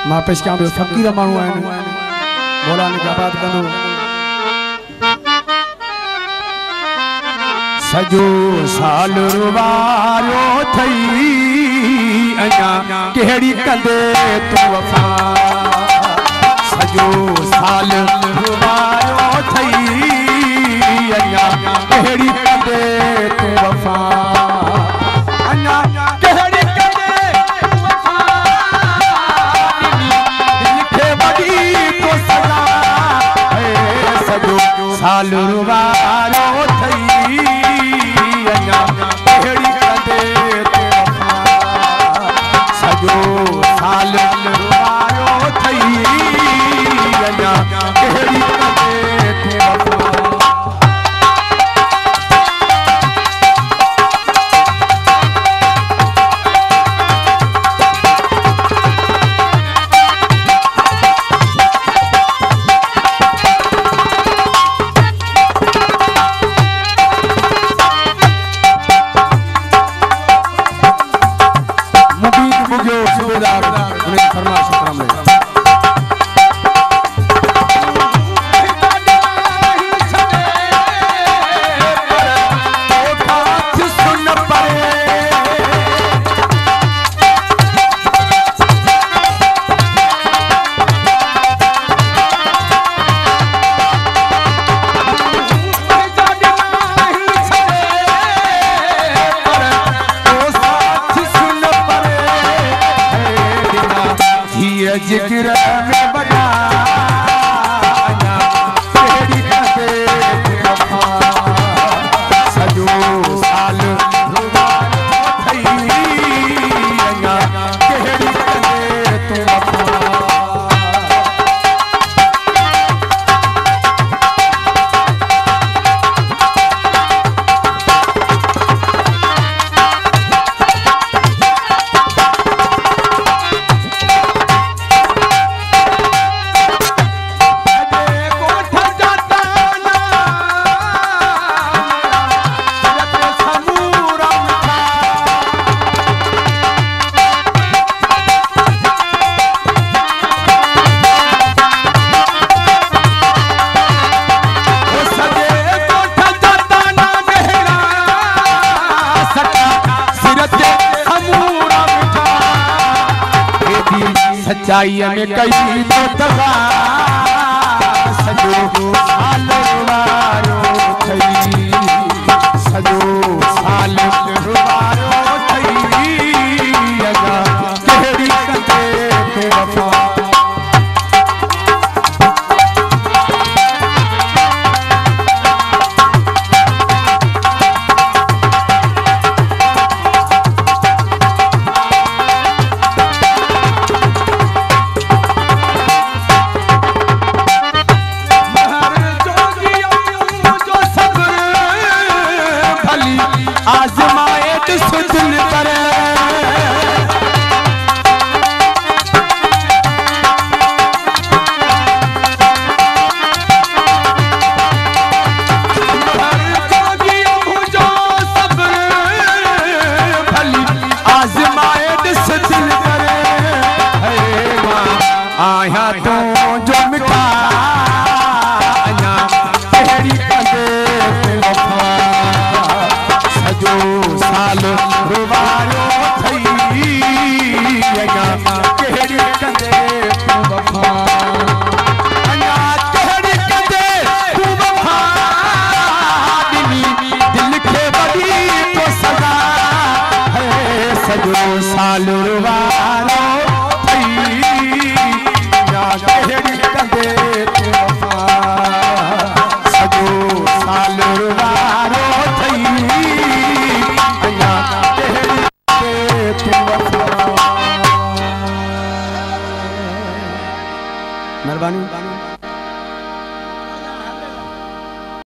मां पेश कयां पियो फ़कीर माण्हू आहिनि मौला ने आबाद कंदो सजो साल रुवारो थई अञा कहिड़ी कंदे तू वफ़ा सजो साल रुवारो थई अञा कहिड़ी कंदे तू वफ़ा अञा कहिड़ी कंदे तू वफ़ा दिल खे वॾी तो सजा सजो साल रुवारो थई सजो साल रुवारो थई अञा कहिड़ी कंदे तू वफ़ा जिक्र में बना कहिड़ी कंदे तू वफ़ा सजो साल रुवारो थई अञा कहिड़ी कंदे तू वफ़ा सच्चाई में कई तो दगा सजो साल रुवारो थई सजो साल रुवारो थई अञा कहिड़ी कंदे तू वफ़ा आज़माए दिल पर आज़माए दिल पर आया तो जो मिठा अञा कहिड़ी कंदे तू वफ़ा सजो साल रुवारो थई अञा कहिड़ी कंदे तू वफ़ा अञा कहिड़ी कंदे तू वफ़ा दिल खे वॾी तो सजा सजो साल रुवारो थई अञा कहिड़ी